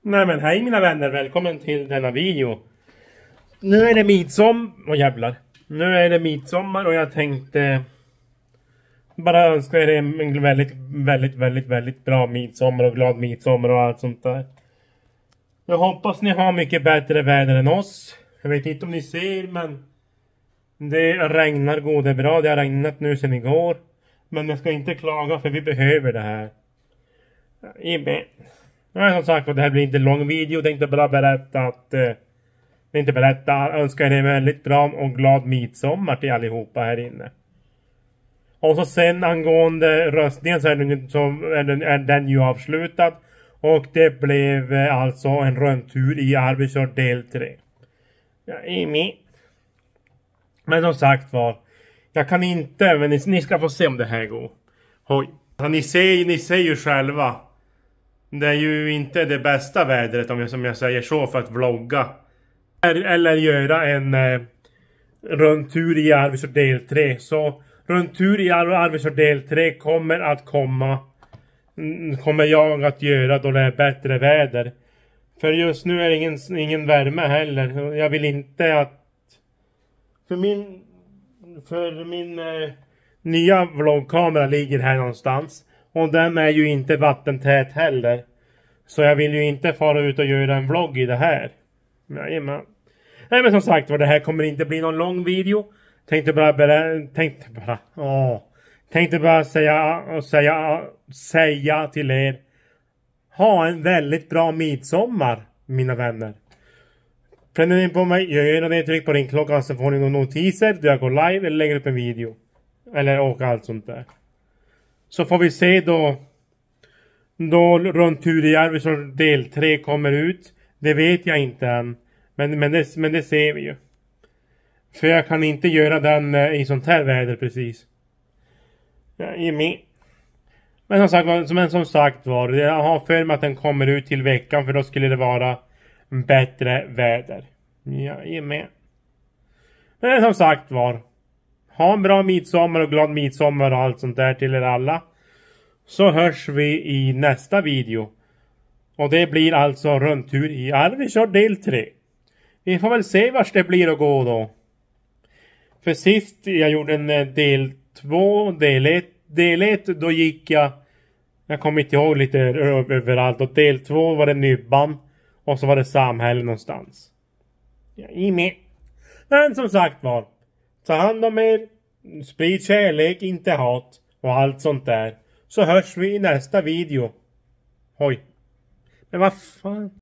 Nej men hej mina vänner, välkommen till denna video. Nu är det midsommar, jävlar. Nu är det midsommar och jag tänkte bara önska er en väldigt bra midsommar och glad midsommar och allt sånt där. Jag hoppas ni har mycket bättre väder än oss. Jag vet inte om ni ser, men det regnar gode bra. Det har regnat nu sedan igår. Men jag ska inte klaga för vi behöver det här. Ja, som sagt, det här blir inte en lång video. Jag tänkte bara önska er en väldigt bra och glad midsommar till allihopa här inne. Och så sen angående röstningen så är den ju avslutad. Och det blev alltså en rundtur i Arvidsjaur del 3. Ja, men som sagt var, jag kan inte, men ni ska få se om det här går. Oj. Ni ser ju själva. Det är ju inte det bästa vädret om jag säger så för att vlogga. Eller göra en rundtur i Arvidsjaur del 3. Så rundtur i Arvidsjaur del 3 kommer jag att göra då det är bättre väder. För just nu är det ingen värme heller. Jag vill inte att... För min nya vloggkamera ligger här någonstans. Och den är ju inte vattentät heller. Så jag vill ju inte fara ut och göra en vlogg i det här. Jajamän. Nej men som sagt var, det här kommer inte bli någon lång video. Tänkte bara säga till er. Ha en väldigt bra midsommar, mina vänner. Prenumerera på mig, gör det, tryck på din klocka så får ni några notiser då jag går live eller lägger upp en video. Eller åka allt sånt där. Så får vi se då rundtur i Arvidsjaur del 3 kommer ut. Det vet jag inte än. Men det ser vi ju. För jag kan inte göra den i sånt här väder precis. Men som sagt var, jag har för mig att den kommer ut till veckan. För då skulle det vara bättre väder. Men som sagt var, ha en bra midsommar och glad midsommar och allt sånt där till er alla. Så hörs vi i nästa video. Och det blir alltså rundtur i Arvidsjaur del 3. Vi får väl se vart det blir att gå då. För sist jag gjorde en del 2, del 1 då gick jag kommer inte ihåg lite överallt. Och del 2 var det Nybban. Och så var det Samhälle någonstans. Men som sagt var, ta hand om er. Sprid kärlek, inte hat. Och allt sånt där. Så hörs vi i nästa video. Oj. Men vad fan.